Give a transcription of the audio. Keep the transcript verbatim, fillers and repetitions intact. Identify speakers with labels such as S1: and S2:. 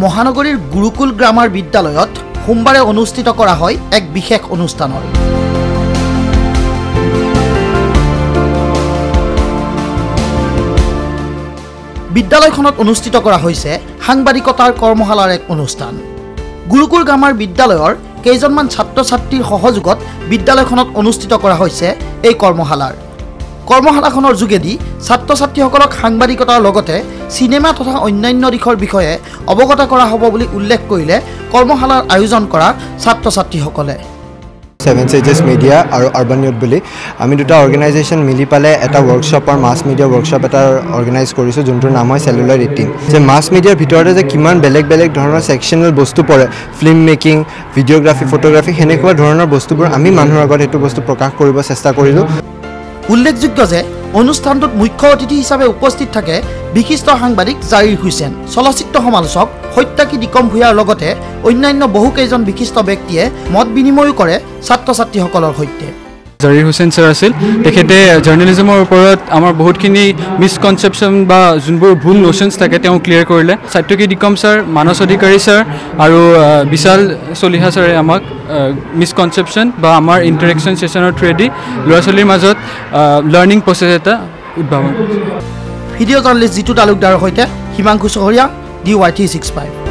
S1: মহানগৰীৰ গুৰুকুল গ্ৰামাৰ বিদ্যালয়ত সোমবাৰে অনুষ্ঠিত কৰা হয় এক বিশেষ অনুষ্ঠানৰ বিদ্যালয়খনত অনুষ্ঠিত কৰা হৈছে সাংবাদিকতাৰ কৰ্মশালাৰ এক অনুষ্ঠান গুৰুকুল গ্ৰামাৰ বিদ্যালয়ৰ কেইজনমান ছাত্ৰ ছাত্ৰীৰ সহযোগত বিদ্যালয়খনত অনুষ্ঠিত কৰা হৈছে এই কৰ্মশালাৰ কৰ্মশালাখনৰ যোগেদি ছাত্ৰ ছাত্ৰীসকলক সাংবাদিকতাৰ লগতে সিনেমা তথা অন্যান্য দিশৰ বিষয়ে অৱগত কৰা হ'ব বুলি উল্লেখ কৰিলে কৰ্মশালাৰ আয়োজন কৰা ছাত্ৰ ছাত্ৰীসকলে
S2: Seven Sages Media আৰু Urban Youth বুলি আমি দুটা অৰ্গেনাইজেশ্যন মিলি পালে এটা ওয়াৰ্কশ্বপ আৰু মাছ মিডিয়া ওয়াৰ্কশ্বপ এটা অৰ্গেনাইজ কৰিছো যোনটোৰ নাম হয় সেলুলাৰ ইটিং যে মাছ মিডিয়াৰ ভিতৰতে যে কিমান বেলেগ বেলেগ ধৰণৰ সেকশনাল বস্তু পৰে ফিল্ম মেকিং ভিডিওগ্ৰাফি ফটোগ্ৰাফি হেনেকুৱা ধৰণৰ বস্তুবোৰ আমি মানুহৰ আগত এইটো বস্তু প্ৰকাশ কৰিব চেষ্টা কৰিলো
S1: উল্লেখযোগ্য যে অনুষ্ঠানটোত মুখ্য অতিথি হিচাপে উপস্থিত থাকে বিশিষ্ট সাংবাদিক জাহিৰ হুছেইন চলচ্চিত্ৰ সমালোচক সত্যাকী দিকম ভূয়াৰ লগতে অন্যান্য বহু কেইজন বিশিষ্ট ব্যক্তিয়ে মত বিনিময় কৰে ছাত্ৰ ছাত্ৰীসকলৰ সৈতে
S3: জাহিৰ হুছেইন স্যাৰ আছিল তেখেতে জাৰ্নেলিজমৰ ওপৰত আমাৰ বহুতখিনি মিসকনসেপশ্যন বা যোনবোৰ ভুল নোশনছ থাকে তেওঁ ক্লিয়াৰ কৰিলে সত্যকী দিকম স্যাৰ মানস অধিকাৰী স্যাৰ আৰু বিশাল চলিহা স্যাৰে আমাক মিসকনসেপশ্যন বা আমাৰ ইণ্টাৰেকশ্যন সেশনৰ থ্ৰুদি ল'ৰা ছোৱালীৰ মাজত লাৰ্নিং প্ৰচেছ এটা উদ্ভাৱন কৰিছে
S1: ভিডিঅ' জাৰ্নেলিষ্ট জিতু তালুকদাৰৰ সৈতে Himanshu Saharia D Y three six five